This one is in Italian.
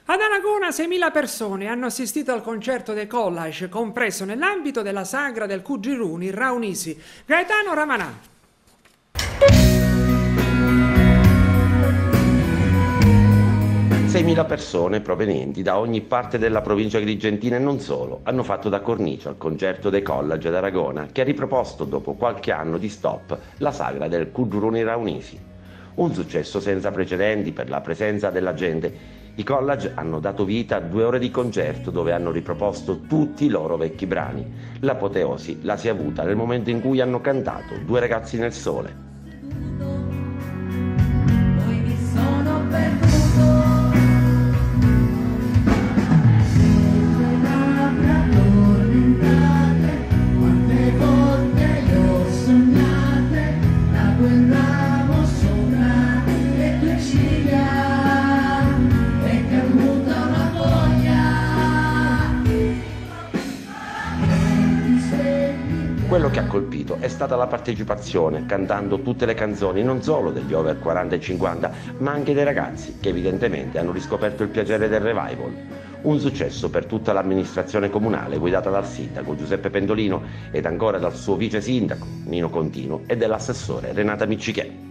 Ad Aragona 6.000 persone hanno assistito al concerto dei Collage, compreso nell'ambito della sagra del Cugiruni Raunisi. Gaetano Ramanà. 6.000 persone provenienti da ogni parte della provincia agrigentina e non solo hanno fatto da cornice al concerto dei Collage ad Aragona, che ha riproposto dopo qualche anno di stop la sagra del Cugiruni Raunisi. Un successo senza precedenti per la presenza della gente. I Collage hanno dato vita a 2 ore di concerto dove hanno riproposto tutti i loro vecchi brani. L'apoteosi la si è avuta nel momento in cui hanno cantato Due ragazzi nel sole. Quello che ha colpito è stata la partecipazione, cantando tutte le canzoni non solo degli over 40 e 50, ma anche dei ragazzi che evidentemente hanno riscoperto il piacere del revival. Un successo per tutta l'amministrazione comunale guidata dal sindaco Giuseppe Pendolino ed ancora dal suo vice sindaco Nino Contino e dell'assessore Renata Miccichè.